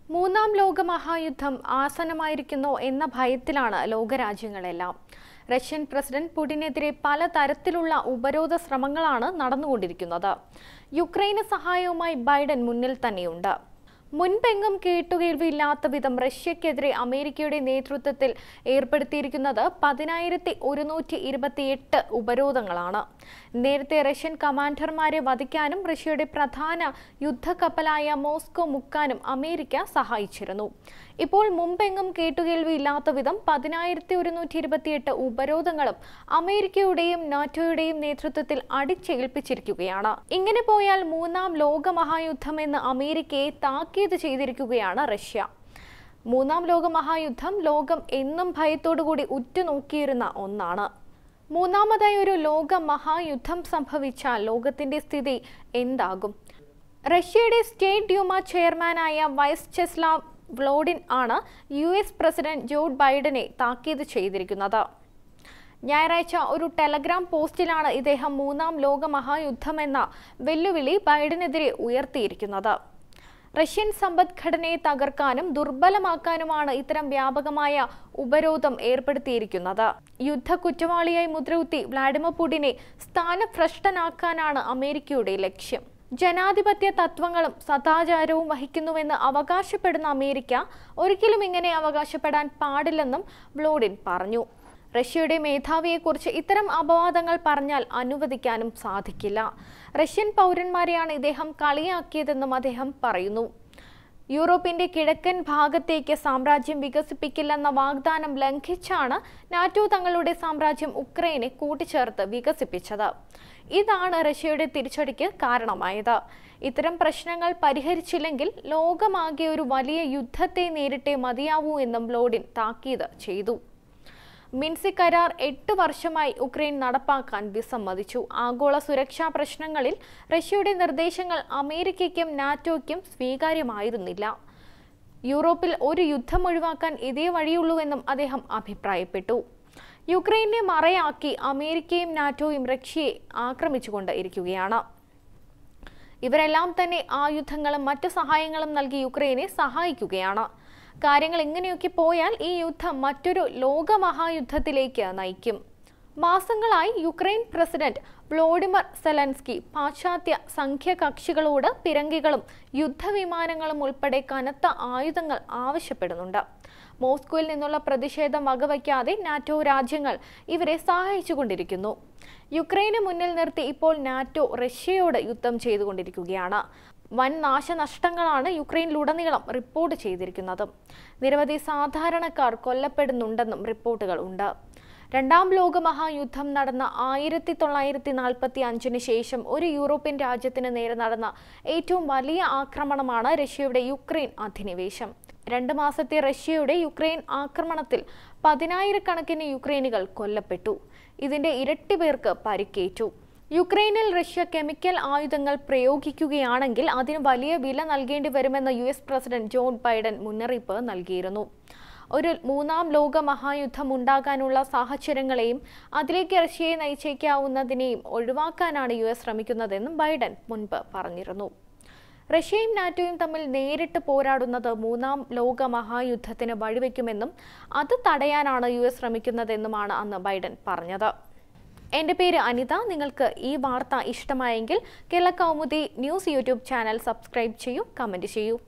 മൂന്നാം ലോക മഹായുദ്ധം ആസന്നമായിരിക്കുന്നു എന്ന ഭയത്തിലാണ് ലോകരാജ്യങ്ങളെല്ലാം. റഷ്യൻ പ്രസിഡന്റ് പുടിനെതിരെ പലതരത്തിലുള്ള ഉപരോധ ശ്രമങ്ങളാണ് നടന്നുകൊണ്ടിരിക്കുന്നത്. യുക്രൈന് സഹായവുമായി ബൈഡൻ മുന്നിൽ തന്നെയുണ്ട്. മുൻപെങ്ങും കേട്ടുകേൾവിയില്ലാത്ത വിധം റഷ്യക്കെതിരെ അമേരിക്കയുടെ നേതൃത്വത്തിൽ ഏർപ്പെടുത്തിയിരിക്കുന്നത് 10,128 ഉപരോധങ്ങളാണ്. നേരത്തെ റഷ്യൻ കമാൻഡർമാരെ വധിക്കാനും റഷ്യയുടെ പ്രധാന യുദ്ധക്കപ്പലായ മോസ്കോ മുക്കാനും അമേരിക്ക സഹായിച്ചിരുന്നു. ഇപ്പോൾ മുമ്പെങ്ങും കേട്ടുകേൾവിയില്ലാത്ത വിധം 10,128 ഉപരോധങ്ങളും അമേരിക്കയുടെയും നാറ്റോയുടെയും നേതൃത്വത്തിൽ അടിച്ചേൽപ്പിച്ചിരിക്കുകയാണ്. ഇങ്ങനെ പോയാൽ മൂന്നാം ലോക മഹായുദ്ധമെന്ന് അമേരിക്കയെ താക്കീത് ചെയ്തിരിക്കുകയാണ് റഷ്യ. മൂന്നാം ലോക മഹായുദ്ധം ലോകം എന്നും ഭയത്തോടുകൂടി ഉറ്റുനോക്കിയിരുന്ന ഒന്നാണ്. മൂന്നാമതായി ഒരു ലോക മഹായുദ്ധം സംഭവിച്ചാൽ ലോകത്തിന്റെ സ്ഥിതി എന്താകും? റഷ്യയുടെ സ്റ്റേറ്റ് ഡ്യൂമ ചെയർമാനായ വൈസ്ചെസ്ലാവ് വ്ളോഡിൻ ആണ് US പ്രസിഡന്റ് ജോ ബൈഡനെ താക്കീത് ചെയ്തിരിക്കുന്നത്. ഞായറാഴ്ച ഒരു ടെലഗ്രാം പോസ്റ്റിലാണ് ഇദ്ദേഹം മൂന്നാം ലോക മഹായുദ്ധമെന്ന വെല്ലുവിളി ബൈഡനെതിരെ ഉയർത്തിയിരിക്കുന്നത്. റഷ്യൻ സമ്പദ്ഘടനയെ തകർക്കാനും ദുർബലമാക്കാനുമാണ് ഇത്തരം വ്യാപകമായ ഉപരോധം ഏർപ്പെടുത്തിയിരിക്കുന്നത്. യുദ്ധ കുറ്റവാളിയായി മുദ്രകുത്തി വ്ളാഡിമിർ പുടിനെ സ്ഥാനഭ്രഷ്ടനാക്കാനാണ് അമേരിക്കയുടെ ലക്ഷ്യം. ജനാധിപത്യ തത്വങ്ങളും സദാചാരവും വഹിക്കുന്നുവെന്ന് അവകാശപ്പെടുന്ന അമേരിക്ക ഒരിക്കലും ഇങ്ങനെ അവകാശപ്പെടാൻ പാടില്ലെന്നും വ്ളോഡിൻ പറഞ്ഞു. റഷ്യയുടെ മേധാവിയെക്കുറിച്ച് ഇത്തരം അപവാദങ്ങൾ പറഞ്ഞാൽ അനുവദിക്കാനും സാധിക്കില്ല. റഷ്യൻ പൗരന്മാരെയാണ് ഇദ്ദേഹം കളിയാക്കിയതെന്നും അദ്ദേഹം പറയുന്നു. യൂറോപ്പിന്റെ കിഴക്കൻ ഭാഗത്തേക്ക് സാമ്രാജ്യം വികസിപ്പിക്കില്ലെന്ന വാഗ്ദാനം ലംഘിച്ചാണ് നാറ്റോ തങ്ങളുടെ സാമ്രാജ്യം ഉക്രൈനെ കൂട്ടിച്ചേർത്ത് വികസിപ്പിച്ചത്. ഇതാണ് റഷ്യയുടെ തിരിച്ചടിക്ക് കാരണമായത്. ഇത്തരം പ്രശ്നങ്ങൾ പരിഹരിച്ചില്ലെങ്കിൽ ലോകമാകെ ഒരു വലിയ യുദ്ധത്തെ നേരിട്ടേ മതിയാവൂ എന്നും വ്ളോഡിൻ താക്കീത് ചെയ്തു. മിൻസ്ക് കരാർ 8 വർഷമായി ഉക്രൈൻ നടപ്പാക്കാൻ വിസമ്മതിച്ചു. ആഗോള സുരക്ഷാ പ്രശ്നങ്ങളിൽ റഷ്യയുടെ നിർദ്ദേശങ്ങൾ അമേരിക്കയ്ക്കും നാറ്റോയ്ക്കും സ്വീകാര്യമായിരുന്നില്ല. യൂറോപ്പിൽ ഒരു യുദ്ധം ഒഴിവാക്കാൻ ഇതേ വഴിയുള്ളൂവെന്നും അദ്ദേഹം അഭിപ്രായപ്പെട്ടു. യുക്രൈനെ മറയാക്കി അമേരിക്കയും നാറ്റോയും റഷ്യയെ ആക്രമിച്ചുകൊണ്ട് ഇരിക്കുകയാണ്. ഇവരെല്ലാം തന്നെ ആയുധങ്ങളും മറ്റു സഹായങ്ങളും നൽകി യുക്രൈനെ സഹായിക്കുകയാണ്. കാര്യങ്ങൾ ഇങ്ങനെയൊക്കെ പോയാൽ ഈ യുദ്ധം മറ്റൊരു ലോകമഹായുദ്ധത്തിലേക്ക് നയിക്കും. മാസങ്ങളായി യുക്രൈൻ പ്രസിഡന്റ് വ്ളോഡിമിർ സെലൻസ്കി പാശ്ചാത്യ സഖ്യകക്ഷികളോട് പിരങ്കികളും യുദ്ധവിമാനങ്ങളും ഉൾപ്പെടെ കനത്ത ആയുധങ്ങൾ ആവശ്യപ്പെടുന്നുണ്ട്. മോസ്കോയിൽ നിന്നുള്ള പ്രതിഷേധം വകവയ്ക്കാതെ നാറ്റോ രാജ്യങ്ങൾ ഇവരെ സഹായിച്ചുകൊണ്ടിരിക്കുന്നു. യുക്രൈനെ മുന്നിൽ നിർത്തി ഇപ്പോൾ നാറ്റോ റഷ്യയോട് യുദ്ധം ചെയ്തുകൊണ്ടിരിക്കുകയാണ്. വൻ നാശനഷ്ടങ്ങളാണ് യുക്രൈനിലുടനീളം റിപ്പോർട്ട് ചെയ്തിരിക്കുന്നത്. നിരവധി സാധാരണക്കാർ കൊല്ലപ്പെടുന്നുണ്ടെന്നും റിപ്പോർട്ടുകൾ ഉണ്ട്. രണ്ടാം ലോക മഹായുദ്ധം നടന്ന 1945 ശേഷം ഒരു യൂറോപ്യൻ രാജ്യത്തിന് നേരെ നടന്ന ഏറ്റവും വലിയ ആക്രമണമാണ് റഷ്യയുടെ യുക്രൈൻ അധിനിവേശം. 2 മാസത്തെ റഷ്യയുടെ യുക്രൈൻ ആക്രമണത്തിൽ 10,000-കണക്കിന് യുക്രൈനികൾ കൊല്ലപ്പെട്ടു. ഇതിന്റെ ഇരട്ടി പേർക്ക് പരിക്കേറ്റു. യുക്രൈനിൽ റഷ്യ കെമിക്കൽ ആയുധങ്ങൾ പ്രയോഗിക്കുകയാണെങ്കിൽ അതിന് വലിയ വില നൽകേണ്ടി വരുമെന്ന് US പ്രസിഡന്റ് ജോ ബൈഡൻ മുന്നറിയിപ്പ് നൽകിയിരുന്നു. ഒരു മൂന്നാം ലോക മഹായുദ്ധം ഉണ്ടാകാനുള്ള സാഹചര്യങ്ങളെയും അതിലേക്ക് റഷ്യയെ നയിച്ചേക്കാവുന്നതിനെയും ഒഴിവാക്കാനാണ് US ശ്രമിക്കുന്നതെന്നും ബൈഡൻ മുൻപ് പറഞ്ഞിരുന്നു. റഷ്യയും നാറ്റോയും തമ്മിൽ നേരിട്ട് പോരാടുന്നത് മൂന്നാം ലോക മഹായുദ്ധത്തിന് വഴിവെക്കുമെന്നും അത് തടയാനാണ് US ശ്രമിക്കുന്നതെന്നുമാണ് അന്ന് ബൈഡൻ പറഞ്ഞത്. എൻ്റെ പേര് അനിത. നിങ്ങൾക്ക് ഈ വാർത്ത ഇഷ്ടമായെങ്കിൽ Kerala Kaumudi news YouTube channel subscribe ചെയ്യൂ, കമൻറ്റ് ചെയ്യൂ.